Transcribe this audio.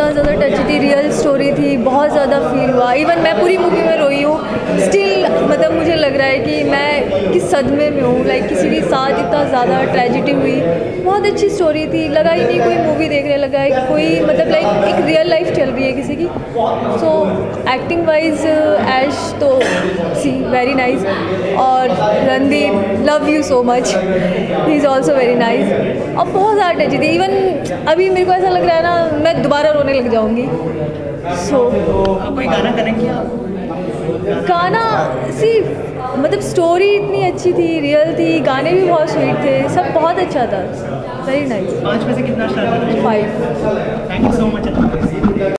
इतना ज़्यादा टच थी, रियल स्टोरी थी, बहुत ज़्यादा फील हुआ। इवन मैं पूरी मूवी में रोई हूँ स्टिल, मतलब मुझे लग रहा है कि मैं किस सदमे में हूँ। लाइक किसी के साथ इतना ज़्यादा ट्रेजिडी हुई। बहुत अच्छी स्टोरी थी, लगा ही नहीं कोई मूवी देख रहे, लगा है कोई मतलब लाइक एक रियल लाइफ चल रही है किसी की। सो एक्टिंग वाइज ऐश तो सी वेरी नाइस, और Randeep love you so much, he is also very nice. और बहुत ज़्यादा टची थी। इवन अभी मेरे को ऐसा लग रहा है ना, मैं दोबारा रोने लग जाऊंगी। सो कोई गाना कनेक्ट किया? गाना सी मतलब स्टोरी इतनी अच्छी थी, रियल थी, गाने भी बहुत स्वीट थे, सब बहुत अच्छा था, वेरी नाइस। 5 में से कितना star? 5। Thank you so much.